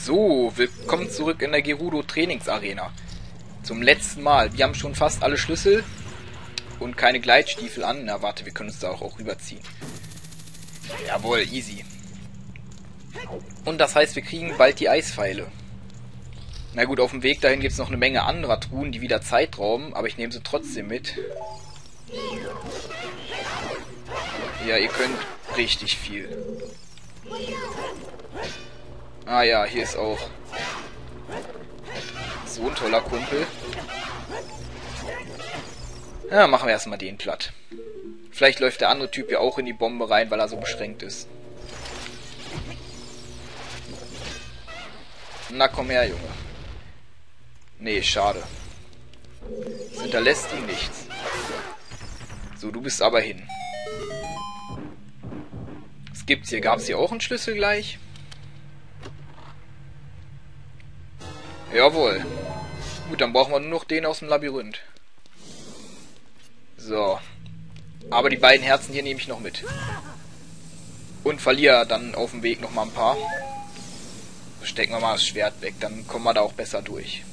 So, willkommen zurück in der Gerudo Trainingsarena. Zum letzten Mal. Wir haben schon fast alle Schlüssel und keine Gleitstiefel an. Na warte, wir können uns da auch rüberziehen. Jawohl, easy. Und das heißt, wir kriegen bald die Eispfeile. Na gut, auf dem Weg dahin gibt es noch eine Menge anderer Truhen, die wieder Zeit rauben, aber ich nehme sie trotzdem mit. Ja, ihr könnt richtig viel. Ah ja, hier ist auch so ein toller Kumpel. Ja, machen wir erstmal den platt. Vielleicht läuft der andere Typ ja auch in die Bombe rein, weil er so beschränkt ist. Na komm her, Junge. Nee, schade. Das hinterlässt ihm nichts. So, du bist aber hin. Was gibt's hier? Gab's hier auch einen Schlüssel gleich? Jawohl. Gut, dann brauchen wir nur noch den aus dem Labyrinth. So. Aber die beiden Herzen hier nehme ich noch mit. Und verliere dann auf dem Weg noch mal ein paar. Stecken wir mal das Schwert weg, dann kommen wir da auch besser durch.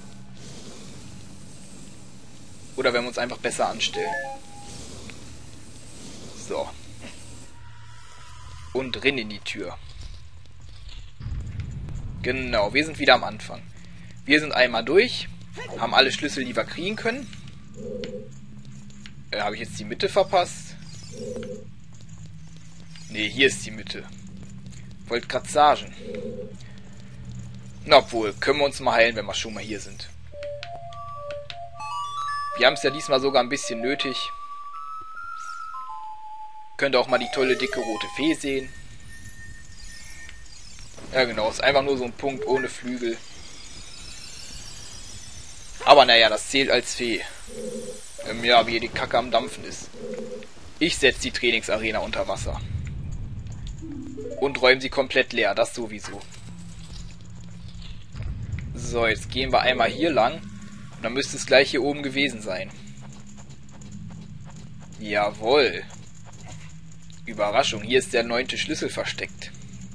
Oder wenn wir uns einfach besser anstellen. So. Und rein in die Tür. Genau, wir sind wieder am Anfang. Wir sind einmal durch, haben alle Schlüssel, die wir kriegen können. Habe ich jetzt die Mitte verpasst? Ne, hier ist die Mitte. Wollt grad sagen. Na obwohl, können wir uns mal heilen, wenn wir schon mal hier sind. Wir haben es ja diesmal sogar ein bisschen nötig. Könnt ihr auch mal die tolle, dicke, rote Fee sehen. Ja genau, ist einfach nur so ein Punkt ohne Flügel. Aber naja, das zählt als Fee. Ja, wie hier die Kacke am Dampfen ist. Ich setze die Trainingsarena unter Wasser. Und räume sie komplett leer, das sowieso. So, jetzt gehen wir einmal hier lang. Und dann müsste es gleich hier oben gewesen sein. Jawohl. Überraschung, hier ist der 9. Schlüssel versteckt.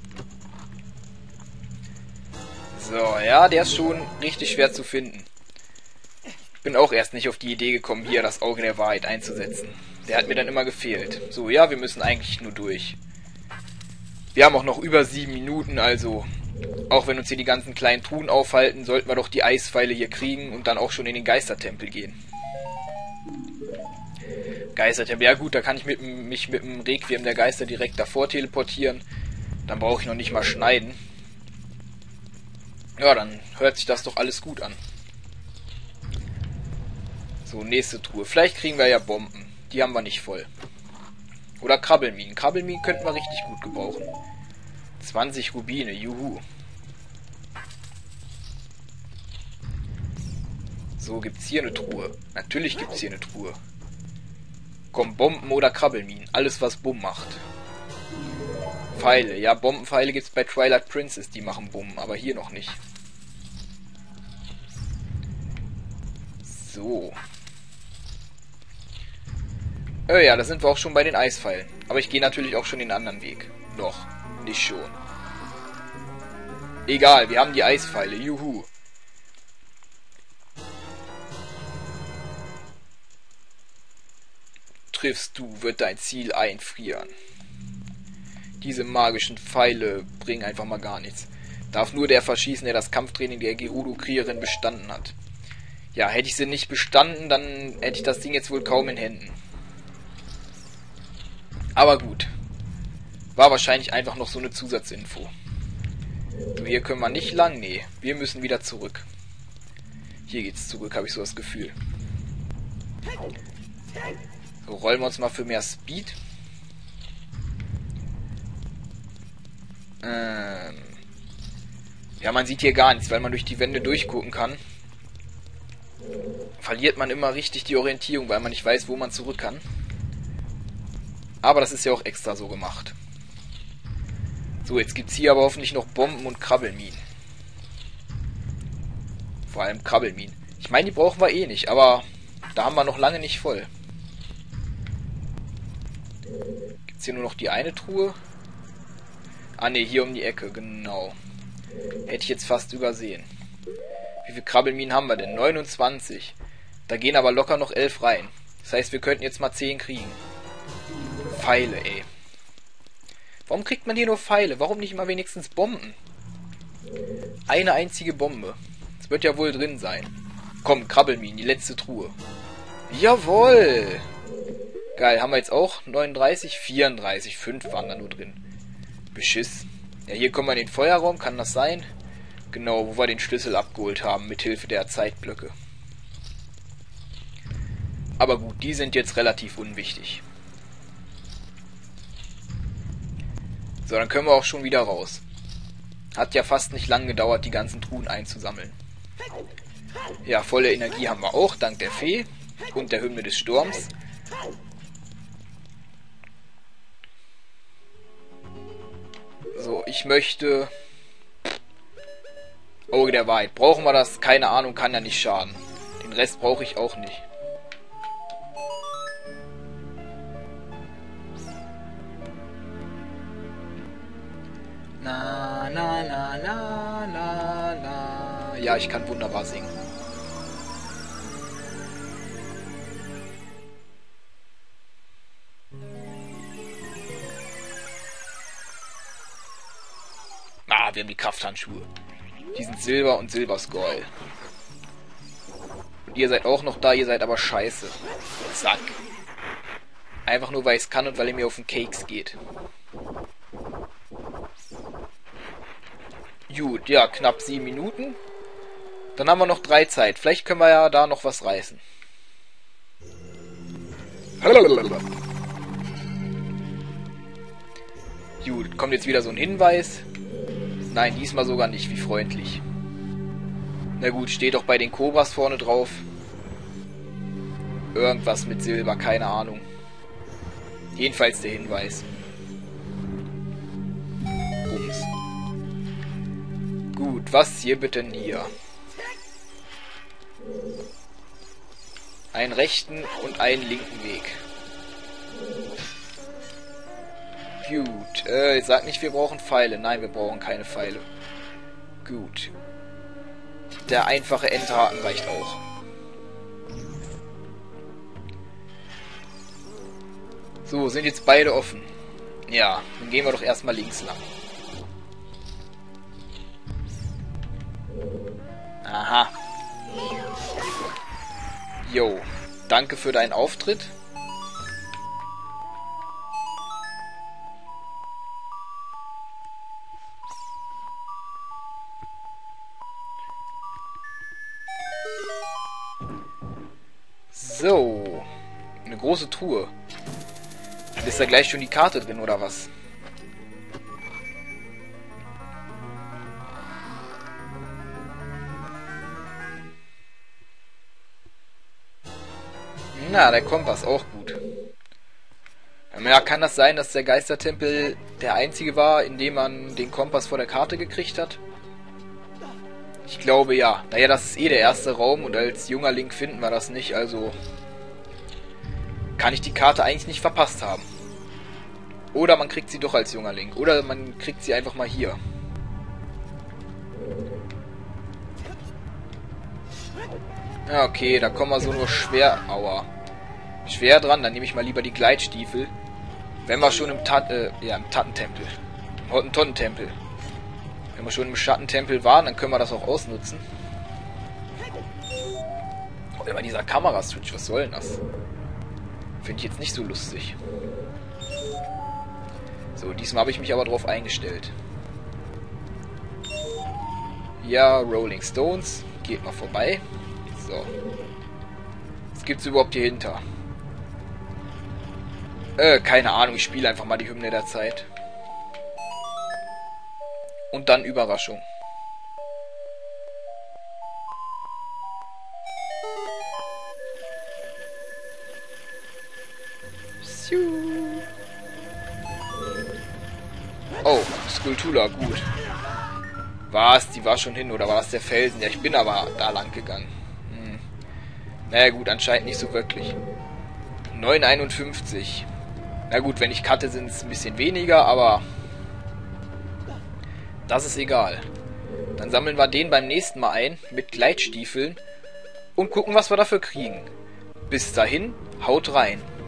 So, ja, der ist schon richtig schwer zu finden. Ich bin auch erst nicht auf die Idee gekommen, hier das Auge der Wahrheit einzusetzen. Der hat mir dann immer gefehlt. So, ja, wir müssen eigentlich nur durch. Wir haben auch noch über 7 Minuten, also auch wenn uns hier die ganzen kleinen Truhen aufhalten, sollten wir doch die Eispfeile hier kriegen und dann auch schon in den Geistertempel gehen. Geistertempel, ja gut, da kann ich mich mit dem Requiem der Geister direkt davor teleportieren. Dann brauche ich noch nicht mal schneiden. Ja, dann hört sich das doch alles gut an. So, nächste Truhe. Vielleicht kriegen wir ja Bomben. Die haben wir nicht voll. Oder Krabbelminen. Krabbelminen könnten wir richtig gut gebrauchen. 20 Rubine, juhu. So, gibt's hier eine Truhe. Natürlich gibt's hier eine Truhe. Komm, Bomben oder Krabbelminen. Alles, was Bumm macht. Pfeile. Ja, Bombenpfeile gibt's bei Twilight Princess. Die machen Bumm, aber hier noch nicht. So. Ja, da sind wir auch schon bei den Eispfeilen. Aber ich gehe natürlich auch schon den anderen Weg. Noch. Nicht schon. Egal, wir haben die Eispfeile. Juhu. Triffst du, wird dein Ziel einfrieren. Diese magischen Pfeile bringen einfach mal gar nichts. Darf nur der verschießen, der das Kampftraining der Gerudo-Kriegerin bestanden hat. Ja, hätte ich sie nicht bestanden, dann hätte ich das Ding jetzt wohl kaum in Händen. Aber gut. War wahrscheinlich einfach noch so eine Zusatzinfo. So, hier können wir nicht lang. Nee, wir müssen wieder zurück. Hier geht's zurück, habe ich so das Gefühl. So, rollen wir uns mal für mehr Speed. Ja, man sieht hier gar nichts, weil man durch die Wände durchgucken kann. Verliert man immer richtig die Orientierung, weil man nicht weiß, wo man zurück kann. Aber das ist ja auch extra so gemacht. So, jetzt gibt es hier aber hoffentlich noch Bomben und Krabbelminen. Vor allem Krabbelminen. Ich meine, die brauchen wir eh nicht, aber da haben wir noch lange nicht voll. Gibt es hier nur noch die eine Truhe? Ah ne, hier um die Ecke, genau. Hätte ich jetzt fast übersehen. Wie viele Krabbelminen haben wir denn? 29. Da gehen aber locker noch 11 rein. Das heißt, wir könnten jetzt mal 10 kriegen. Pfeile, ey. Warum kriegt man hier nur Pfeile? Warum nicht mal wenigstens Bomben? Eine einzige Bombe. Das wird ja wohl drin sein. Komm, Krabbelminen, die letzte Truhe. Jawohl! Geil, haben wir jetzt auch 39, 34, 5 waren da nur drin. Beschiss. Ja, hier kommen wir in den Feuerraum, kann das sein? Genau, wo wir den Schlüssel abgeholt haben, mit Hilfe der Zeitblöcke. Aber gut, die sind jetzt relativ unwichtig. So, dann können wir auch schon wieder raus. Hat ja fast nicht lang gedauert, die ganzen Truhen einzusammeln. Ja, volle Energie haben wir auch, dank der Fee und der Hymne des Sturms. So, ich möchte... Auge der Wahrheit. Brauchen wir das? Keine Ahnung, kann ja nicht schaden. Den Rest brauche ich auch nicht. La, la, la, la, la, la. Ja, ich kann wunderbar singen. Ah, wir haben die Krafthandschuhe. Die sind Silber und Silberscroll. Und ihr seid auch noch da, ihr seid aber scheiße. Zack. Einfach nur, weil ich es kann und weil ihr mir auf den Keks geht. Gut, ja, knapp 7 Minuten. Dann haben wir noch 3 Zeit. Vielleicht können wir ja da noch was reißen. Gut, kommt jetzt wieder so ein Hinweis. Nein, diesmal sogar nicht. Wie freundlich. Na gut, steht doch bei den Kobras vorne drauf. Irgendwas mit Silber, keine Ahnung. Jedenfalls der Hinweis. Bums. Gut, was hier bitte hier? Einen rechten und einen linken Weg. Gut, ich sag nicht, wir brauchen Pfeile. Nein, wir brauchen keine Pfeile. Gut. Der einfache Endhaken reicht auch. So, sind jetzt beide offen. Ja, dann gehen wir doch erstmal links lang. Aha. Jo, danke für deinen Auftritt. So, eine große Truhe. Ist da gleich schon die Karte drin, oder was? Na, der Kompass, auch gut. Ja, kann das sein, dass der Geistertempel der einzige war, in dem man den Kompass vor der Karte gekriegt hat? Ich glaube ja. Naja, das ist eh der erste Raum und als junger Link finden wir das nicht, also kann ich die Karte eigentlich nicht verpasst haben. Oder man kriegt sie doch als junger Link. Oder man kriegt sie einfach mal hier. Ja, okay, da kommen wir so nur schwer... Aua. Schwer dran, dann nehme ich mal lieber die Gleitstiefel. Wenn wir schon im Tattentempel. Im Hottentonnentempel. Wenn wir schon im Schattentempel waren, dann können wir das auch ausnutzen. Oh, immer dieser Kameraswitch, was soll denn das? Finde ich jetzt nicht so lustig. So, diesmal habe ich mich aber drauf eingestellt. Ja, Rolling Stones. Geht mal vorbei. So. Was gibt's überhaupt hier hinter? Keine Ahnung, ich spiele einfach mal die Hymne der Zeit. Und dann Überraschung. Oh, Skulltula, gut. Was? Die war schon hin, oder war das der Felsen? Ja, ich bin aber da lang gegangen. Naja gut, anscheinend nicht so wirklich. 9,51. Na gut, wenn ich cutte, sind es ein bisschen weniger, aber das ist egal. Dann sammeln wir den beim nächsten Mal ein mit Gleitstiefeln und gucken, was wir dafür kriegen. Bis dahin, haut rein.